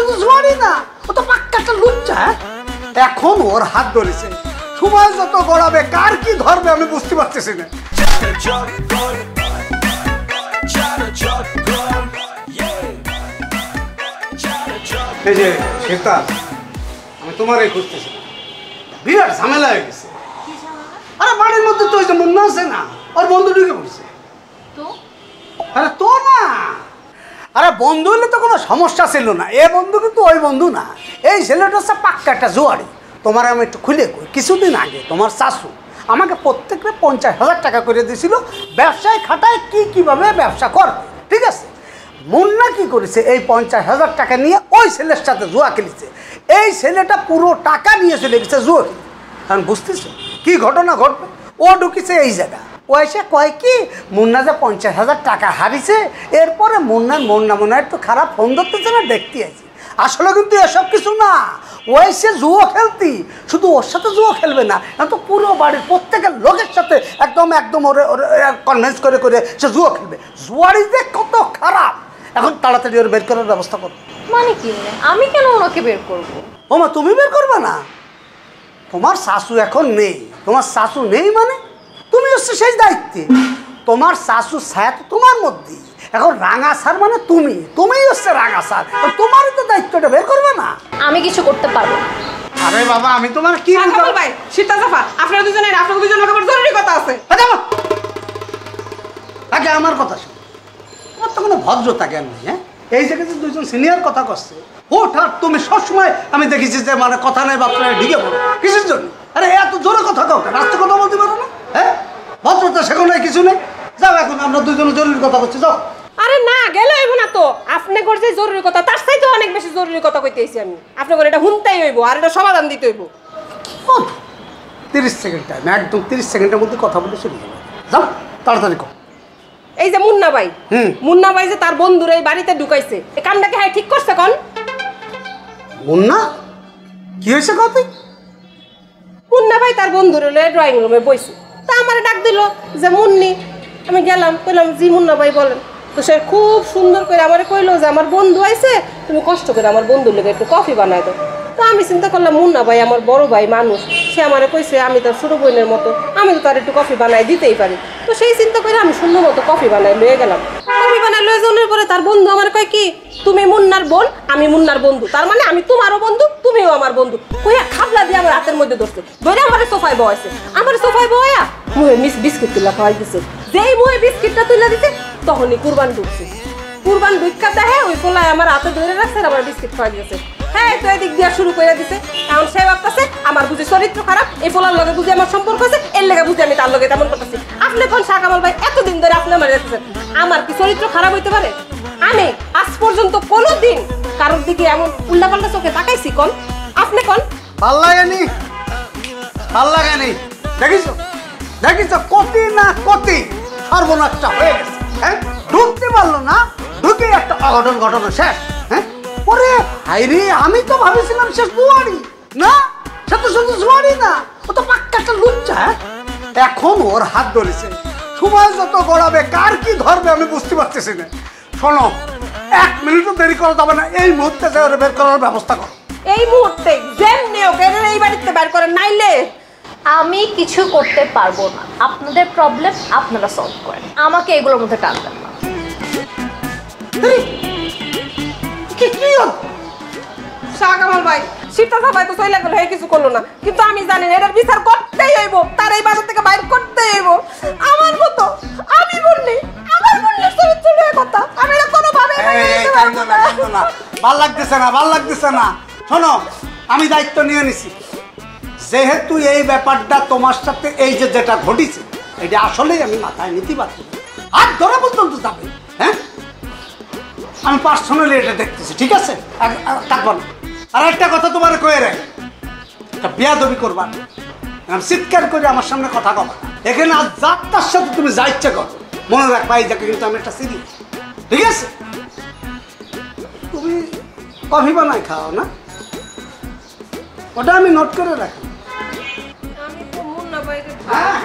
শুধু জোয়ারি না, ও তো পাক্কা একটা লুচ্চা। এখন ওর হাত ধরেছে, সময় যত গড়াবে কার কি ধরবে আমি বুঝতে পারতেছি না। এই যে শেখা, আমি তোমারই খুঁজতেছি, বিরাট ঝামেলা হয়ে গেছে। আরে বাড়ির মধ্যে তো ওই যে মুন্না আছে না, ওর বন্ধু ঢুকে পড়ছে। আরে তো না, আরে বন্ধু হলে তো কোনো সমস্যা ছিল না, এ বন্ধু কিন্তু ওই বন্ধু না। এই ছেলেটা হচ্ছে পাক্কা একটা জোয়ারি। তোমার আমি একটু খুলে কই, কিছুদিন আগে তোমার শাশু আমাকে প্রত্যেকটা 50,000 টাকা করে দিয়েছিল ব্যবসায় খাটায় কীভাবে ব্যবসা করবে, ঠিক আছে। মুন্না কি করেছে, এই 50,000 টাকা নিয়ে ওই ছেলের সাথে জুয়া খেলেছে। এই ছেলেটা পুরো টাকা নিয়ে চলে গেছে জুয়া খেলে। কারণ বুঝতেছো কী ঘটনা ঘটবে, ও ঢুকেছে এই জায়গা, ও এসে কয় কি মুন্না যে 50,000 টাকা হারিয়েছে, এরপরে মুন্নার মনে একটু খারাপ ফোন ধরতেছে না, দেখতে আছি। আসলে কিন্তু এসব কিছু না, ও এসে জুয়ো খেলতি, শুধু ওর সাথে জুয়ো খেলবে না, তো পুরো বাড়ির প্রত্যেকের লোকের সাথে একদম ওরে কনভিন্স করে সে জুয়ো খেলবে। জুয়ারি যে কত খারাপ, এখন তাড়াতাড়ি ওর বের করার ব্যবস্থা করো। মানে কি, আমি কেন ওনাকে বের করবো? ও মা, তুমি বের করবে না? তোমার শাশু এখন নেই। তোমার শাশু নেই মানে তুমি হচ্ছে সেই দায়িত্বে। তোমার শাশু ছায়া তো তোমার মধ্যে, এখন রাঙা সার মানে তুমিই হচ্ছে রাঙা সার, তোমারই তো দায়িত্বটা বের করবে না। আমি কিছু করতে পারবো। আরে বাবা, আমি তোমার কি ভাই সীতা জাফা, আপনারা দুজনের জরুরি কথা আছে। আগে আমার কথা শোনো, তোমার তো কোনো ভদ্রতা জ্ঞান নেই। হ্যাঁ, এই জায়গায় যে দুজন সিনিয়র কথা করছে, হঠাৎ তুমি সবসময় আমি দেখেছি যে মানে কথা নেই বাচ্চারা ঢিকে পড়ো কিসের জন্য? আরে এত জোরে কথা কাউকে রাস্তা কথা বলতে পারো না? হ্যাঁ, ভদ্রতা শেখো নাই, কিছু নেই। যাও, এখন আমরা দুজনে জরুরি কথা করছি, যাও। আরে না গেলে হইব না তো, আপনি করছে জরুরি কথা, তার চাইতে অনেক বেশি জরুরি কথা কইতেছি আমি। আপনি করে এটা শুনতেই হইব আর এটা সমাধান দিতে হইব। 30 সেকেন্ড টাইম, একদম 30 সেকেন্ডের মধ্যে কথা বলে চলে যাবে। যাও তাড়াতাড়ি কর। এই যে মুন্না ভাই যে তার বন্ধুরা এই বাড়িতে ঢুকাইছে, এই কামটাকে হ্যাঁ ঠিক করছে কোন? মুন্না কি হয়েছে কত? মুন্না ভাই তার বন্ধুর ড্রয়িং রুমে বইছে, তা আমার ডাক দিল যে মুন্নি। আমি গেলাম, কইলাম জি মুন্না ভাই বলেন। তো সে খুব সুন্দর করে আমার কইলো যে আমার বন্ধু আইছে, তুমি কষ্ট করে আমার বন্ধুর লেগে একটু কফি বানাই দাও। তো আমি চিন্তা করলাম মুন্না ভাই আমার বড় ভাই মানুষ, সে আমারে কইছে আমি তার ছোট বোনের মতো, আমি তো তার একটু কফি বানাই দিতেই পারি। তো সেই চিন্তা করে আমি সুন্দর মতো কফি বানাই লয়ে গেলাম। কফি বানাই লয়ে যাওয়ার পরে তার বন্ধু আমার কয় কি, তুমি মুন্নার বোন, আমি মুন্নার বন্ধু, তার মানে আমি তোমারও বন্ধু, তুমিও আমার বন্ধু। কইয়া খাবলা দিয়ে আমার হাতের মধ্যে ধরছে, ধরে আমার সোফায় বসাইছে। আমার সোফায় বয়া মুহে বিস্কিট তুলা খাওয়াই দিছে। যেই মুহে বিস্কিটটা তুলে দিছে তখনই কুরবান ঢুকছে। কুরবান ঢুকা দেখে ওই পোলায় আমার হাতে ধরে রাখছে, আমার বিস্কিট খাওয়াই দিয়েছে। হ্যাঁ, তো এদিক দিয়ে শুরু করে দিছে। এখন সে ভাবতেছে আমার বুঝি চরিত্র খারাপ, এই পোলার লগে বুঝি আমার সম্পর্ক আছে, এর লেগে বুঝি আমি তার লগে তেমন করতেছি। আপনি কোন শাহ কামাল ভাই, এতদিন ধরে আপনি আমার দেখতেছেন, আমার কি চরিত্র খারাপ হইতে পারে? আমি আজ পর্যন্ত কোনোদিন কারোর দিকে এমন উল্টাপাল্টা চোখে তাকাইছি কোন? আপনি কোন? ভাল লাগেনি দেখিস কতি না কতি সর্বনাশটা হয়ে গেছে। হ্যাঁ, ঢুকতে পারলো না, ঢুকে একটা ঘটনা শেষ। হ্যাঁ, ওরে হাইরে, আমি তো ভাবেছিলাম সে জুয়ারি না, সে তো শুধু জুয়ারি না, ও তো পাক্কা একটা লুচ্চা। এখন ওর হাত ধরেছে, সময় যত গড়াবে কার কি ধরবে আমি বুঝতে পারতেছি না। শোনো, 1 মিনিটও দেরি করা যাবে না, এই মুহূর্তে যে ওরা বের করার ব্যবস্থা করো। এই মুহূর্তে যেমনি ওকে এই বাড়িতে বের করেন, নাইলে আমি কিছু করতে পারবো না। আপনাদের প্রবলেম আপনারা সলভ করেন, আমাকে এগুলোর মধ্যে টানবেন না। শাহ কামাল ভাই, সীতা ভাই তো চলে গেল, কিছু করলো না, কিন্তু আমি জানি এটার বিচার করতেই হইব, তার এই বাজার থেকে বাইর করতেই হইব। আমার মতো আমি বললি আমার চরিত্রের কথা আমি কোনোভাবে ভাল লাগতেছে না। শোনো, আমি দায়িত্ব নিয়ে নিছি, যেহেতু এই ব্যাপারটা তোমার সাথে এই যেটা ঘটেছে এটা আসলেই আমি মাথায় নিতে পারছি, আর ধরা পর্যন্ত যাবে। হ্যাঁ, আমি পার্সোনালি এটা দেখতেছি, ঠিক আছে? থাকবো না। আর একটা কথা তোমার কয়ে রাখ, একটা বেয়াদবি করবা না, চিৎকার করে আমার সামনে কথা কবা এখানে। আর যাত্রার সাথে তুমি যা ইচ্ছা করো, মনে রাখবা এই জায়গায় কিন্তু আমি একটা সিরিয়াস, ঠিক আছে? তুমি কফি বানাই খাও না, ওটা আমি নোট করে রাখি। আমি তো মুন্না ভাইকে হ্যাঁ